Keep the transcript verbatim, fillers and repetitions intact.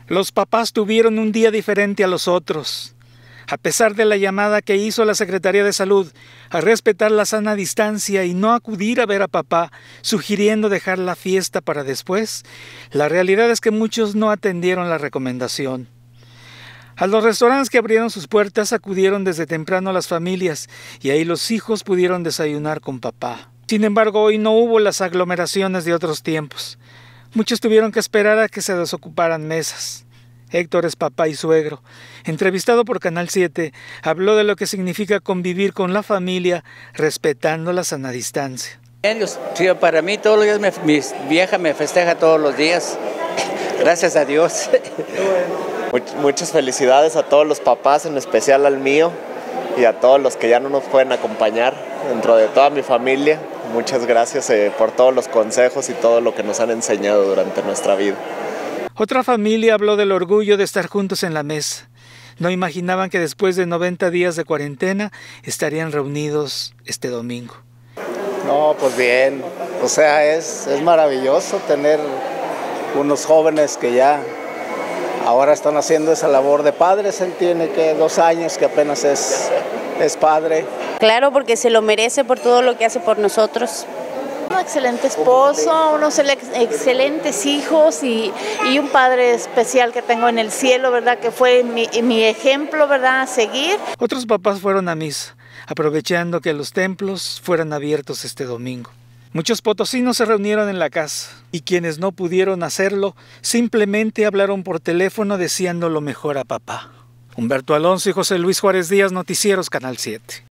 Los papás tuvieron un día diferente a los otros. A pesar de la llamada que hizo la Secretaría de Salud a respetar la sana distancia y no acudir a ver a papá, sugiriendo dejar la fiesta para después, la realidad es que muchos no atendieron la recomendación. A los restaurantes que abrieron sus puertas acudieron desde temprano las familias y ahí los hijos pudieron desayunar con papá. Sin embargo, hoy no hubo las aglomeraciones de otros tiempos. Muchos tuvieron que esperar a que se desocuparan mesas. Héctor es papá y suegro. Entrevistado por Canal siete, habló de lo que significa convivir con la familia respetando la sana distancia. Sí, para mí todos los días me, mi vieja me festeja todos los días. Gracias a Dios. Muchas felicidades a todos los papás, en especial al mío y a todos los que ya no nos pueden acompañar dentro de toda mi familia. Muchas gracias eh, por todos los consejos y todo lo que nos han enseñado durante nuestra vida. Otra familia habló del orgullo de estar juntos en la mesa. No imaginaban que después de noventa días de cuarentena estarían reunidos este domingo. No, pues bien, o sea, es, es maravilloso tener unos jóvenes que ya ahora están haciendo esa labor de padres. Él tiene que dos años que apenas es, es padre. Claro, porque se lo merece por todo lo que hace por nosotros. Un excelente esposo, unos excelentes hijos y, y un padre especial que tengo en el cielo, ¿verdad? Que fue mi, mi ejemplo, ¿verdad? A seguir. Otros papás fueron a misa, aprovechando que los templos fueran abiertos este domingo. Muchos potosinos se reunieron en la casa y quienes no pudieron hacerlo simplemente hablaron por teléfono deseando lo mejor a papá. Humberto Alonso y José Luis Juárez Díaz, Noticieros Canal siete.